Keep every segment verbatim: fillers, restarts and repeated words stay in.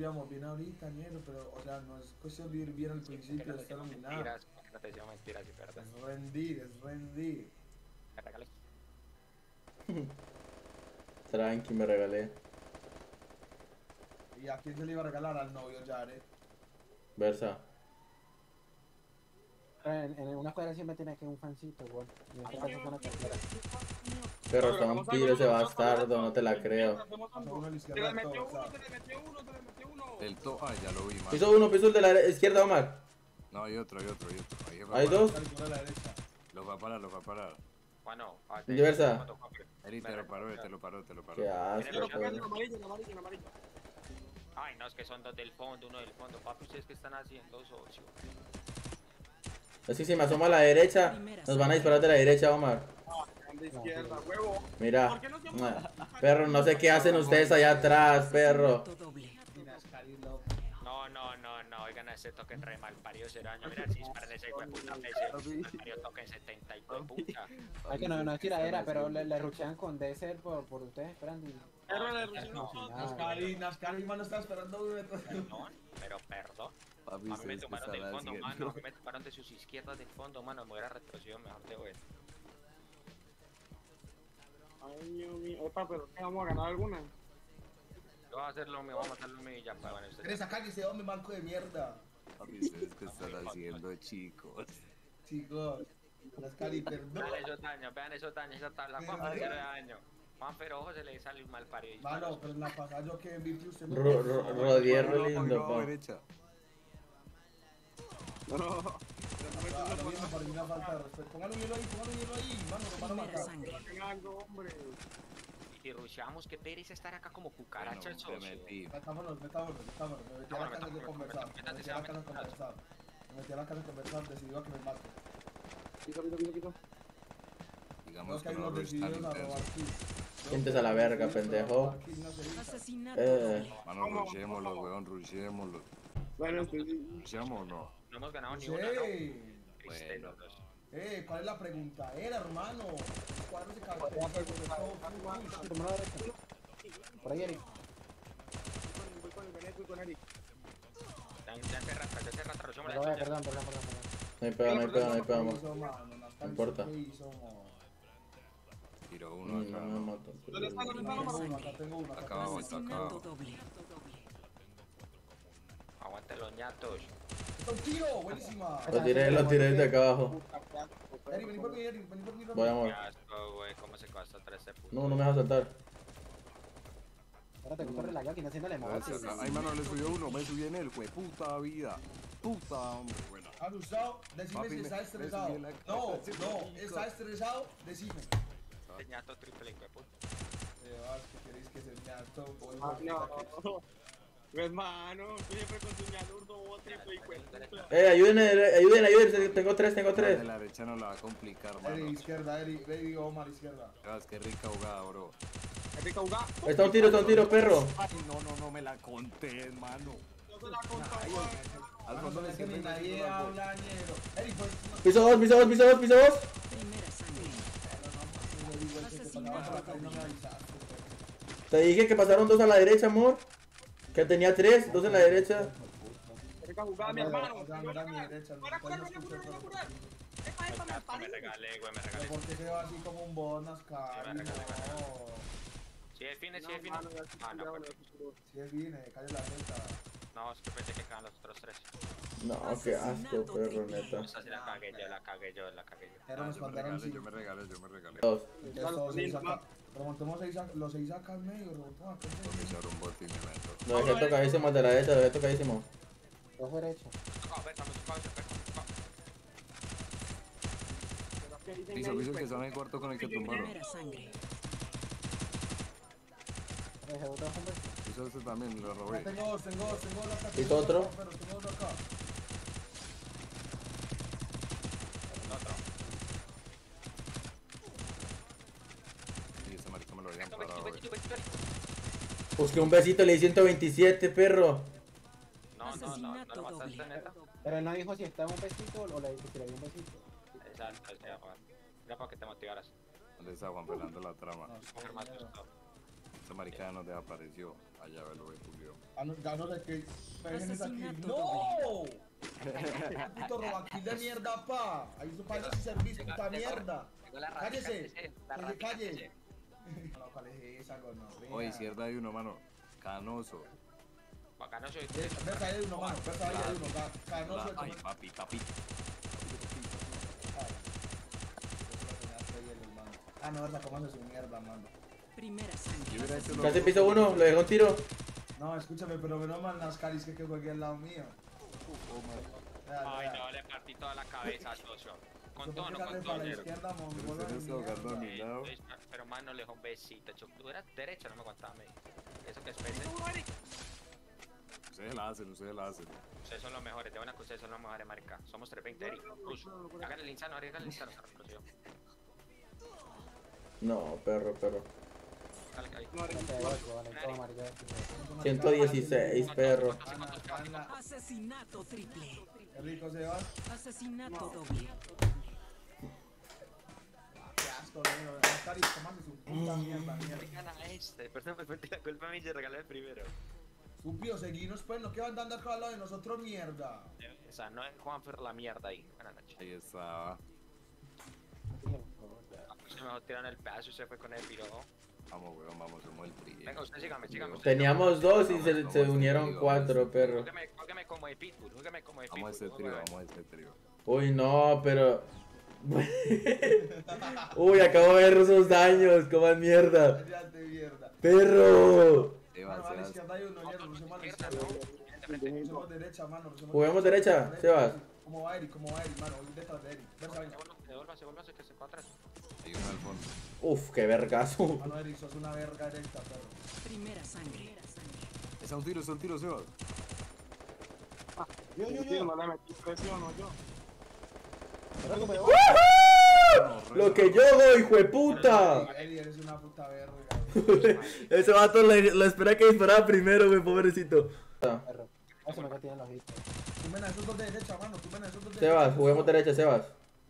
íbamos bien ahorita, ñero, pero, o sea, no es cuestión de ir bien al principio, de estar nominado. Mentiras, no te decía mentiras y verdad. Es rendir, es rendir. Me regalé. Tranqui, me regalé. ¿Y a quién se le iba a regalar? Al novio, Jared. Versa. En, en una cuadra siempre tiene que ir un fancito, güey. Y en este caso es una cartera. Perro, está un tiro ese bastardo, no te la creo. Pasó uno a la Se izquierda le de metió todo, uno, ¿sabes? se le metió uno, se le metió uno. El to... Ah, ya lo vi, man. Piso uno, piso el de la dere- izquierda, Omar. No, hay otro, hay otro, hay otro. Ahí va Hay a parar. dos. Al de la derecha. Lo va a parar, lo va a parar. Bueno, ah, Diversa. Eri, te lo paró, te lo paró, te lo paró. Qué asco, Pero pégale en perro. amarillo, en amarillo, en amarillo. Ay, no, es que son dos del fondo, uno del fondo. Papi, ustedes que están haciendo, socio. Es que si me asomo a la derecha, nos van a disparar de la derecha, Omar. De izquierda, huevo. Mira. ¿Por qué no se Ah, perro, no sé qué hacen ustedes allá atrás, perro. Mira, es Cari loco. No, no, no, no, oigan a ese token re mal parido será año. Mira, si disparan ese hijo de puta P C. Mal parido token setenta y dos puta. Es que no, no es tiradera, pero le, le ruchean con Desert por, por ustedes esperando. y- Error de No, Rusia. nada. Nascari, Nascari, mano, está esperando un metro. Perdón, pero perdón. Papi, A mí me ustedes que tomaron del están fondo, mano. A haciendo. mí me tomaron de sus izquierdas del fondo, mano. Me hubiera retrocedido mejor de vuelta. Ay, Dios mío. Epa, pero ¿qué vamos a ganar alguna? Yo voy a hacer lo mío, vamos a hacer lo mío y ya, pues, bueno, ustedes. Eres acá y ese hombre manco de mierda. Papi, ustedes que están haciendo, chicos. Chicos, Nascari, perdón. Vean esos daños, vean esos daños, esa tabla. Juan va a hacer daño. Juan, pero ojo, se le sale un mal parido. Mano, pero en la pasada yo que vi que usted me... Ro- ro- Rodierro No, lindo, no, pa. derecha. No, no. A lo mismo, para mí una falta de respeto. Póngale un hielo ahí, póngale un hielo ahí, mano, nos van a Primera matar. sangre. Hacen algo, hombre. Y rusheamos, que pereza estar acá como Bueno, cucarachas, te socio. metí. Metámonos, metámonos, metámonos. Me metí a la casa de conversar. Me metí a la casa de conversar. Me metí a la casa de conversar, decidido a que me mate. Pito, pito, pito, pito. Digamos Creo que que hay no unos lo están decididos a robar intensos. kills. Siéntese a la verga, pendejo. Asesinato Eh. doble. Mano, ruchémoslo, weón, ruchémoslo. Bueno, este sí. ¿Rucheamos o no? No hemos ganado ni una, ¿no? Sí. Triste, Bueno. los dos. Eh, ¿cuál es la pregunta? Era, hermano. Los cuadros de características de todo full. Tomó la derecha. Por ahí, Eric. Voy con el Veneto y con Eric. Ya, ya se rata, ya se rata, rusheamos la Perdón, chucha. perdón, perdón, perdón. perdón. No hay pedo, no hay pedo, no hay pedo, amor. Hizo, mano, Nascari, No importa. ¿qué hizo, mo? Tiro Mm, uno No acá. me mato. ¿Dónde está? ¿Dónde está? Tengo ¿Dónde uno, acá tengo uno, acá Acá tengo abajo uno. está, acá Asesinato abajo. doble. Aguante los ñatos. ¡Está un tiro! ¡Buenísima! Lo tiré, lo tiré desde acá abajo. Eric, vení por mí, Eric, vení por mí. Voy, amor. Qué asco, güey, cómo se gasta trece puntos. No, no me vas a saltar. Ahora te gusta relajar, que no haciéndole A ver, emotes. si acá- Ay, mano, le subió uno, me subí en él, fue puta vida. Puta, hombre, buena. Asustado, decime Papi, si me- está me estresado. subí en la- No, Sí, no, marica. está estresado, decime. Este ñato triple, hijo de puta. Eh, ah, es que queréis que se me alto, voy Ah, a no. Hermano, tú siempre con tu ñalurdo bote, güey, güey. Eh, ayuden, eh, ayuden, ayuden. Tengo tres, tengo De tres. la derecha no la va a complicar, Eric, mano. izquierda, Eric, Baby Omar, izquierda. Veas qué rica jugada, bro. ¿Qué rica jugada? Está un tiro, está un tiro, perro. Ay, no, no, no me la contés, mano. No se la contó, Al Mano, fondo pero le es que ni sirve nadie el habla, ñero. Eric, pues, no, Piso dos, piso dos, piso dos, piso dos. Primera sangre. no, no, digo, el que te pasaba por acá y no me avisaste, pues. Te dije que pasaron dos a la derecha, amor. Que tenía tres, dos en la derecha. Qué rica jugada, mi No, hermano. o sea, Yo mira voy mi a- derecha, Voy a curar, no voy a escuché curar, voy a todo. curar. Epa, epa, me Me parió. regalé, güey, me Pero regalé. ¿por qué se va así como un bonas, Cari? Sí, me regalé, me regalé. No. Si define, si No, define. mano, ya se Ah, no, cuidado, pero- ya se cuidado. Si es vine, calle la jeta. no, es que pensé que quedan los otros tres. No, qué asco, perro, neta. Esa sí la cagué yo, la cagué yo, la cagué yo. Pero nos Yo me mandaron regalé, sí. yo me regalé, yo me regalé. Dos. Entonces todos seis acá. Remontemos seis a- los seis acá en medio, remontemos acá en Porque medio. se abre un bote y me meto. Lo dejé tocadísimo de la derecha, lo dejé tocadísimo. Dos derechos. A ver, estamos tocados, estamos tocados. Pero que dicen Piso, ahí, piso, que pues, está en el cuarto con el que tumbaron. Primera sangre. Dejé otro hombre. Piso este también, lo Acá robé. tengo dos, tengo dos, tengo dos acá. ¿Y tengo tú dos otro? acá, Pero tengo dos acá. Otro. Y ese marico me lo habían Besito, parado, besito, güey. besito, besito. Busqué un besito, le di ciento veintisiete, perro. No, no, no, no Asesinato lo mataste, doble. neta. Pero él no dijo si estaba un besito o le dije que le di un besito. Exacto, ya, Juan. Era para que te motivaras. ¿Dónde está Juan Fernando la trama? No, Coger más dinero. gusto. Esta maricada no desapareció. Allá ve lo que Julio. A no, ya no sé qué. Déjenme aquí. Asesinato ¡No! Puto robaquín de mierda, pa. Ahí su país y servicio, puta mierda. Tengo la rata, Cállese. la Calle, rata, calle. No, ¿cuál es esa, gonorrea? Oye, izquierda hay uno, mano. Canoso. Bacano soy Versa ahí hay uno, mano. Versa ahí hay uno. ca- Canoso de Ay, comer. papi, papi. Ah, no, versa, cómo hace su mierda, mano. Primera Yo sangre. hubiera hecho lo Casi piso uno, le dejó un tiro. No, escúchame, pero menos mal Nascaris que que juegue al lado mío. Vea, Ay, vea. no, le partí toda la cabeza, socio. Con ¿Por todo, qué no sale con para todo. la izquierda, mongolo Pero de usted no está jugando a mi mierda? lado. Pero más no le dejó un besito. Tú eras derecho, no me contaba, me. Eso que es pese. Ustedes la hacen, ustedes la hacen. Ustedes son los mejores, de buena que ustedes son los mejores, marica. Somos trescientos veinte, Eric. Rush. Háganle el insano, háganle el insano, se reprodució. No, perro, perro. Dale, ahí. No te voy, weón, el todo marica. ciento dieciséis, perro. Asesinato triple. Qué rico se va. Asesinato doble. Qué asco, negro. Nascaris, ¿cómo hace su puta mierda, mierda? Gana este, perdón, me fue la culpa a mí, se regaló el primero. Supio, seguinos, pues, no que van dando acá al lado de nosotros, mierda. O sea, no en Juanfer la mierda ahí. Buenas noches. Ahí está. Se me tiraron el pedazo y se fue con el piro. Vamos, weón, vamos, somos el tri. Venga, usted sígame, sígame. usted Teníamos dos y se, se unieron cuatro, perro. Júgueme, júgueme como de Pitbull, júgueme como de Pitbull. Vamos a este trío, júgueme. vamos a este trío. Uy, no, pero... Uy, acabo de ver esos daños, coman mierda. Cállate, mierda. Perro. Se Mano, va, a la se izquierda hay uno, hierro, rusemos a la Izquierda, izquierda. ¿no? Rusemos derecha, mano, rusemos Juguemos derecha, Sebas. ¿Cómo va Eric? ¿Cómo va Eric, mano? Voy detrás de Eric. Versa, venga. Devuélvase, devuélvase, que se fue atrás. Hay uno al fondo. Uf, qué vergazo. Mano, Eric, sos una verga directa, perro. Primera sangre. Es un tiro, es un tiro, Sebas. Yo, yo, Tío, yo. no le metí presión, no yo. Lo que yo hago, hijo de puta. Eric, eres una puta verga. Ese vato le- lo espera que disparara primero, güey, pobrecito. Perro. Eso me tienen los hits. Tumen a esos dos de derecha, mano. Tumen a esos dos de Sebas, derecha. juguemos derecha, Sebas.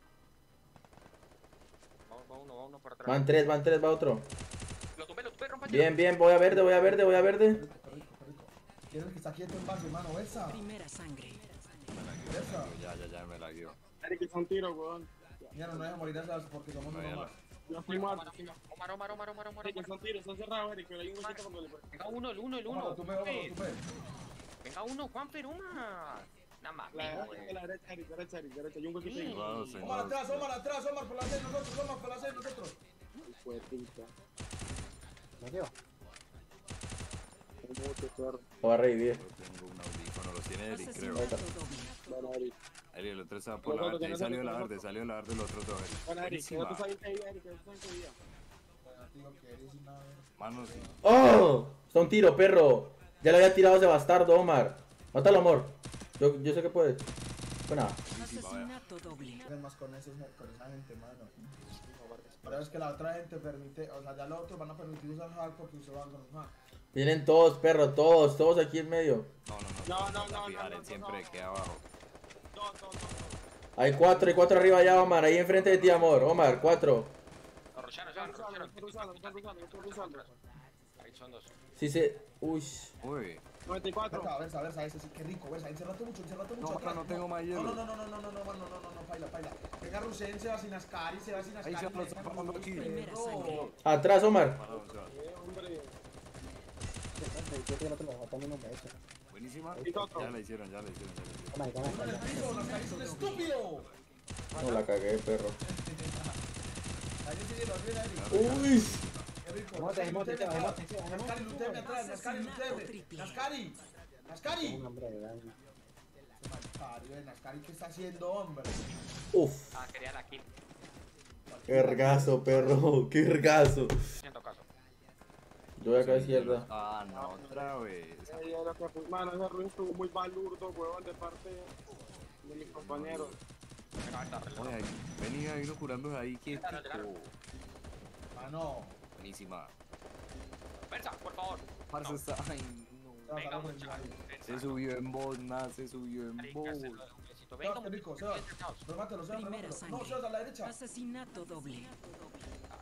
Va, va uno, va uno por atrás. Van tres, van tres, va otro. Lo tumbé, lo tumbé, rompa. Bien, bien, voy a verde, voy a verde, voy a verde. Qué rico, qué rico, qué rico. ¿Quién es el que está quieto en base, mano? Versa. Primera sangre. Versa. Ya, ya, ya me la dio. Eric, es un tiro, weón. Mira, no deja morir a esas porque somos uno más. Yo fui muerto. Omar, Omar, Omar, Omar, Omar. Eric, es un tiro, está cerrado, Eric, pero hay un huequito cuando le fue. Venga uno, el uno, el Ómalo, uno. tupe, ómalo, Juanfer. tupe. Venga uno, Juanfer, una. Nada más, La venga, derecha, güey. la derecha, Eric, derecha, Eric, derecha. Hay un huequito ahí. Tengo a dos, tengo Omar a dos. atrás, Omar atrás, Omar por la seis, nosotros, Omar por la seis, nosotros. Hijo de puta. ¿Me dio? Tengo mucho perro. Lo va a revivir. Yo tengo un audífono, los tiene Eric, creo. Asesinato doble. Bueno, Eric. Eric, el otro está por la verde. Ahí salió la verde, salió la verde, el otro dos. Eric. Bueno, Eric, Buenísima. nosotros saben que hay, Eric, nosotros saben que había. Bueno, digo que eres una verga. Mano, sí. ¡Oh! Está un tiro, perro. Ya lo había tirado ese bastardo, Omar. Mátalo, amor. Yo, yo sé que puedes. Buena. Asesinato doble. Es más con, esos, con esa gente, mano. Pero es que la otra gente permite, o sea, ya los otros van a permitir usar hack porque ustedes van con un hack. Vienen todos, perro, todos, todos aquí en medio. No, no, No, no. no, no, Fijar, no, él no, siempre no. queda abajo. Dos, dos, dos, dos. Hay cuatro, hay cuatro arriba allá, Omar. Ahí enfrente de ti, amor. Omar, cuatro. Lo rusharon, ya, lo Están rusharon. cruzando, están cruzando, están cruzando. Ahí son dos. Sí, sí. Uy. Uy, noventa y cuatro. Versa, versa, versa, ese sí, qué rico, versa, encérrate mucho, encérrate mucho. No, atrás. no tengo más hielo. No, no, no, no, no, no, no, no, no, no, no, no, paila, paila. Venga, Rusén, se va sin Ascari, se va sin Ascari. se lo está venga, tapando aquí. Primera perro. sangre. Atrás, Omar. perdón, Sebas. Eh, hombre. Yo tengo otro lado, también no me he hecho. Buenísima. Y otro. Ya la hicieron, ya la hicieron, ya la hicieron. Marica, Uno en el marica. piso, Ascari es un estúpido. No la cagué, perro. Ahí sigue los bien, Eric. Uy. Qué rico. Emote, emote, Nascari, emote, luteme emote. atrás. Nascari, luteme atrás, Nascari, Asesinato luteme. triple. Nascari, Nascari. Un hombre de daño. Malparido de Nascari, ¿qué está haciendo, hombre? Uf. Ah, quería la kill. Qué ergazo, perro. Qué ergazo. Siento caso. Yo voy acá a izquierda. Ah, no, otra vez. Ahí era que, pues, mano, ese ruido estuvo muy balurdo, huevón, de parte de mis compañeros. Venga, ahorita, reloj. Oye, venía vino curando ahí, que Llegaron, llegaron. Mano. Buenísima. Versa, por favor. Parce No. está. Ay, no. Venga, Vamos, muchachos. Se subió en bot, se subió en Marica, bot. se lo de un besito. Venga, Sebas, qué rico, muchachos. Sebas. Remátelo, Sebas, Primera remátelo. sangre. No, Sebas, a la derecha. Asesinato doble. Ah, qué maricas.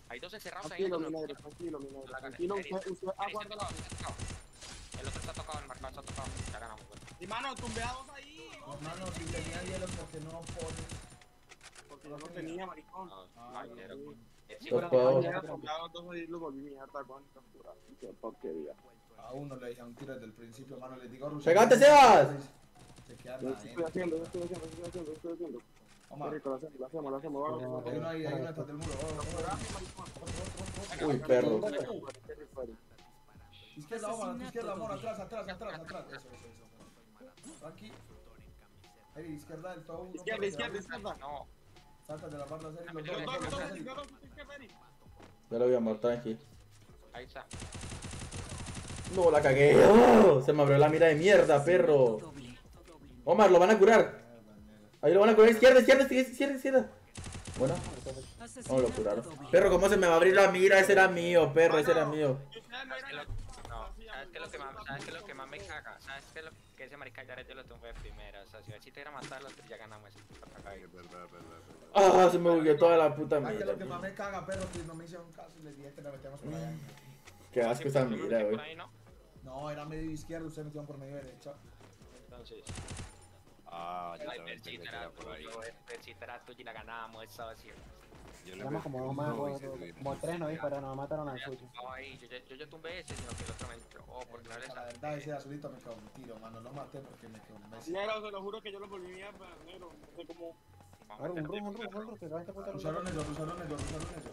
Hay dos encerrados ahí. Tranquilo, uno. mi negro, tranquilo, mi negro. La gana. Tranquilo, Eri, usted, usted Eri, aguarda está la... tocado, está tocado. El otro está tocado, el marcado está tocado. Ya ganamos, güey. Y mano, tumbeados ahí. Hermano, si tenía hielo, porque no pones. Porque yo no tenía, maricón. No, Ah, no, pero, no. güey. Sí, Dos pero- pavos. Ya tumbeados dos ahí los volví mierda, cuánta pura. Qué porquería. A uno le dije a un tiro desde el principio, hermano, le digo a ¡Pegate, Sebas! Se queda Yo la estoy haciendo, yo estoy haciendo, yo estoy haciendo, yo estoy haciendo. Omar, Qué rico, lo hacemos, lo hacemos, lo hacemos. Vamos, hay uno ahí, hay uno detrás del muro. Vamos, vamos, Uy, perro. izquierda, Omar, izquierda, Omar, atrás, atrás, atrás, atrás. Eso, eso, eso. Tranqui. Ahí, izquierda del todo uno. Izquierda, izquierda, izquierda. No, Salta de la banda serie, los Los dos, Los dos, los los dos, dos, serie. izquierda, izquierda, Eri. Ya lo voy a amor, tranqui. ahí está. No, la cagué. ¡Oh! Se me abrió la mira de mierda, perro. Doble. Omar, lo van a curar. Ahí lo van a curar. Izquierda, izquierda, izquierda, izquierda, izquierda. Bueno, no Asesinato lo curaron. doble. Perro, ¿cómo se me va a abrir la mira? Ese era mío, perro, ese era mío. Y ustedes no ¿Sabes qué eran lo- no, ¿sabes qué es lo que más, ¿sabes qué es lo que más me caga? ¿Sabes qué es lo que ese marica ya yo lo tumbé de primera? O sea, si si te iba a matar los tres ya ganamos ese puta caga ahí. Es verdad, es verdad, es verdad. Ah, se me bugueó toda la puta Ay, que mira. lo que más me caga, perro, que no me hicieron caso y les dije que la metemos por allá. Qué asco esa Yo me mira, metí por güey. ahí, ¿no? No, era medio izquierdo, ustedes metieron por medio derecha. Entonces, Ah, yo ay, también pensé Perchita que era era por ahí. tuyo, Perchita era tuyo y la ganábamos, eso sí. Yo le Éramos metí como dos un más, no y como se tuvieron. como tres no dispararon, nos mataron al Ya suyo. tumbaba ahí, yo, ya- yo ya tumbé ese, sino que el otro me entró. Oh, porque no le La verdad, ese azulito me quedó un tiro, mano. Lo maté porque me quedó un mes. negro, se lo juro que yo los volví mierda, negro. No sé cómo. A ver, un rum, un rum, un rum, que va este puto Usaron ellos, usaron ellos, usaron ellos.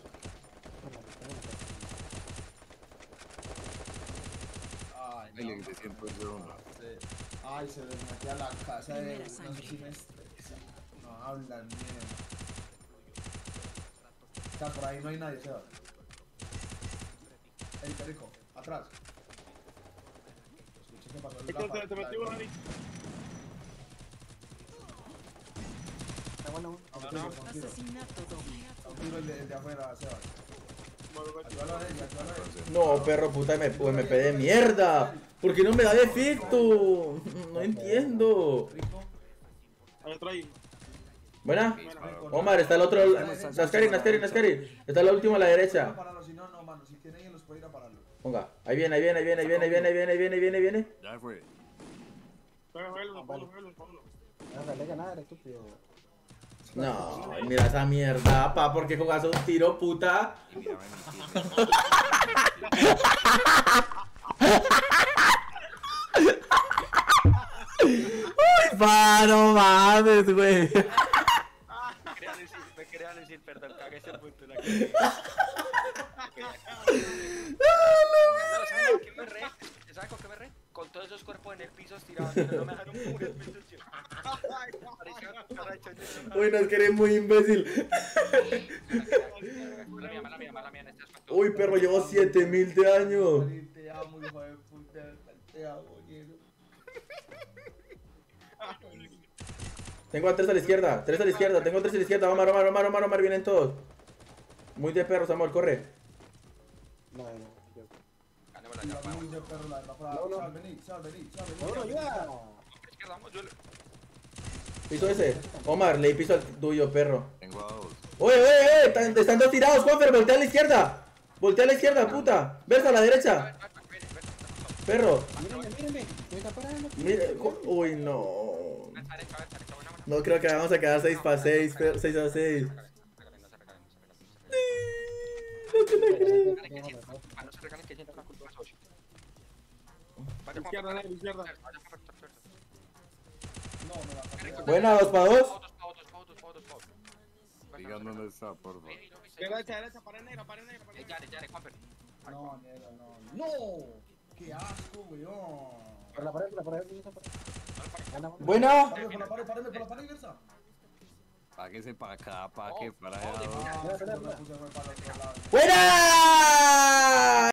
Ay, Ay, le no. quité cien por uno. Sí. Ay, se les metía a la casa de Primera no sé sangre. si me estresa. No hablan bien. O sea, por ahí no hay nadie, Sebas. Ey, qué rico. Atrás. Escuché que pasó el Es que te, te metí uno ahí. Está bueno. A un tiro, a un tiro. Asesinato doble. A un tiro el de, el de afuera, Sebas. Bueno, bueno, Ayúdalo a él, ayúdalo a él. No, perro, puta, M P de mierda. ¿Por qué no me da defecto? No entiendo. Rico. hay otro ahí. Buena. Bueno, Omar, está el otro. Nascari, Nascari, Nascari. Está el último a la derecha. Pararlo, si no, no, mano. Si tiene hielos, puede ir a pararlo. Ponga. Ahí viene, ahí viene, ahí viene, ahí viene, ahí viene, ahí viene, ahí viene, ahí viene, ahí viene. Ya fue. juega, juega, juega, juega, juega. No, dale ganar, estúpido. No, mira esa mierda, pa, ¿por qué jugas un tiro, puta? Y mírame mi tiro. Ay, pa, no mames, güey. Me quería decir, me quería decir, perdón, cagué ese punto. La que... ¿Sabes con qué me re? ¿Sabes con qué me re? Con todos esos cuerpos en el piso tirados, pero no me dejaron un el piso, tío. Parecía una cucaracha, yo- Uy, Nascari es muy imbécil. Mala mía, mala mía, mala mía, en este aspecto. Uy, perro, llevo siete mil de año. Te amo, hijo de puta. Te amo, hijo. Tengo a tres a la izquierda, tres a la izquierda, tengo tres a la izquierda. Omar, Omar, Omar, Omar, Omar, vienen todos. Muy de perros, amor, corre. No, no. yo- Ganémosla ya, La pa. muy de perro, la verdad. No, no. Sal, vení, sal, vení, sal, vení. No, no, ayuda. Es que vamos, yo le... Piso ese. Omar, le di piso al tuyo, perro. Tengo a dos. Oye, oye, oye, están, están dos tirados, Juanfer, voltea a la izquierda. Voltea a la izquierda, puta. Versa a la derecha. Perro. Mírenme, mírenme. Me está parando. Mire, jo- uy, no. No creo que vamos a quedar seis para seis, seis a seis. No te la creo. No se regalen que siento la culpa socio. Izquierda, negro, izquierda. No, no, la Buena, dos para dos. Digan dónde está, por favor. Derecha, derecha, para negra, para negra, para negra. Ya, ya, ya, Juanfer. No, negro, no. ¡No! ¡Qué asco, weón! Por la pared, por la pared, por la pared. Gana, gana. Buena. Párame por la pared, párame por la pared, Versa. Páguese para acá, pa' que para Ah, allá. se me puse, fue para el otro lado. Buena.